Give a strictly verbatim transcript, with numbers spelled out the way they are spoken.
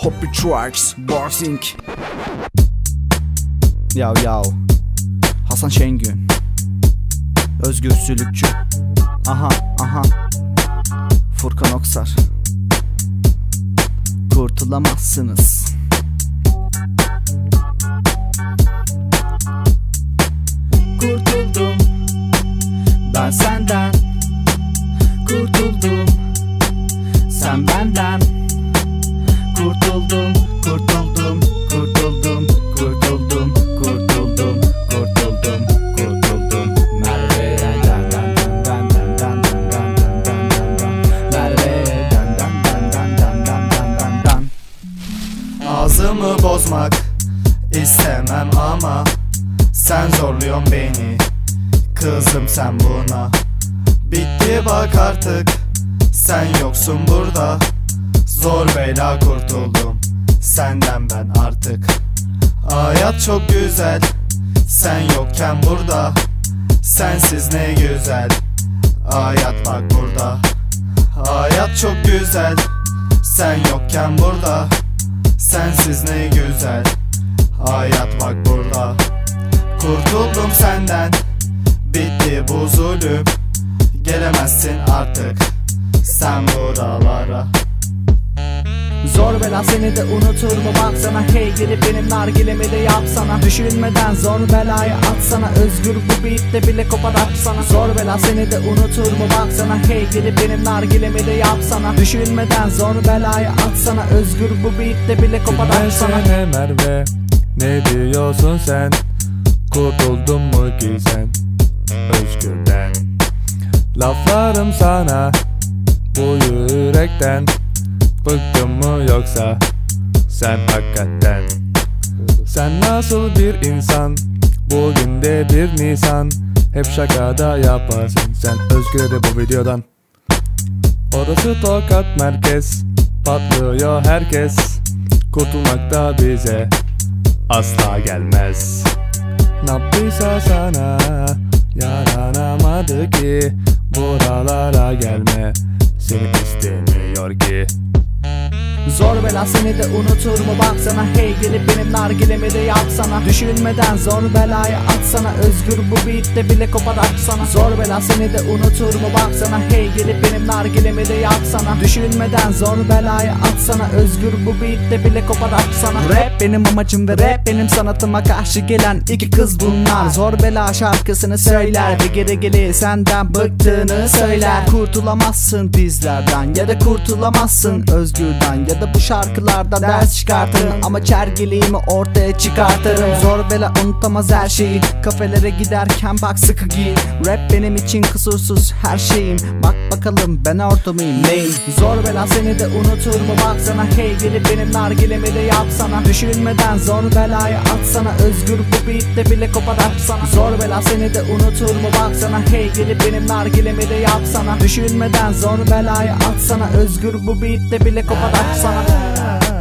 Hoppy Tracks, Boxing. Yav yav. Hasan Şengün. Özgürsülükçü. Aha aha. Furkan Oksar. Kurtulamazsınız. Kurtuldum ben senden. Kurtuldum sen benden. Kurtuldum, kurtuldum, kurtuldum, kurtuldum, kurtuldum, kurtuldum, kurtuldum. Merve dan dan dan dan dan dan dan dan dan dan. Merve dan dan dan dan dan dan dan dan dan. Ağzımı bozmak istemem ama sen zorluyorsun beni. Kızım sen buna. Bitti bak artık, sen yoksun burada. Zor bela kurtuldum senden ben artık. Hayat çok güzel, sen yokken burada. Sensiz ne güzel, hayat bak burada. Hayat çok güzel, sen yokken burada. Sensiz ne güzel, hayat bak burada. Kurtuldum senden, bitti bu zulüm. Gelemezsin artık sen buralara. Zor bela seni de unutur mu baksana. Hey gelip benim nargilemi de yapsana. Düşünmeden zor belayı atsana. Özgür bu beatte bile kopar atsana. Zor bela seni de unutur mu baksana. Hey gelip benim nargilemi de yapsana. Düşünmeden zor belayı atsana. Özgür bu beatte bile kopar atsana. Dinlesene Merve, ne diyorsun sen? Kurtuldun mu ki sen özgürden? Laflarım sana bu yürekten. Bıktın mı yoksa sen hakikaten? Sen nasıl bir insan? Bugün de bir Nisan. Hep şakada yaparsın sen özgür de bu videodan. Orası Tokat merkez, patlıyor herkes. Kurtulmak da bize asla gelmez. Ne yaptıysa sana yaranamadı ki. Buralara gelme, seni istemiyor ki. Zor bela seni de unutur mu baksana. Hey gelip benim nargilemi de yapsana. Düşünmeden zor belayı atsana. Özgür bu beatte bile kopar atsana. Zor bela seni de unutur mu baksana. Hey gelip benim nargilemi de yapsana. Düşünmeden zor belayı atsana. Özgür bu beatte bile kopar atsana. Rap benim amacım ve rap benim sanatıma karşı gelen iki kız bunlar. Zor bela şarkısını söyler ve geri gelir senden bıktığını söyler. Kurtulamazsın bizlerden ya da kurtulamazsın Özgür'den ya da bu şarkılardan ders çıkartırım ama çergeliğimi ortaya çıkartırım. Zor bela unutamaz her şeyi. Kafelere giderken bak sıkı giy. Rap benim için kusursuz her şeyim. Bak bakalım ben orta mıyım neyim? Zor bela seni de unutur mu baksana. Hey gelip benim nargilemi de yapsana. Düşünmeden zor belayı atsana. Özgür bu beatte bile kopar atsana. Zor bela seni de unutur mu baksana. Hey gelip benim nargilemi de yapsana. Düşünmeden zor belayı atsana. Özgür bu beatte bile kopar atsana.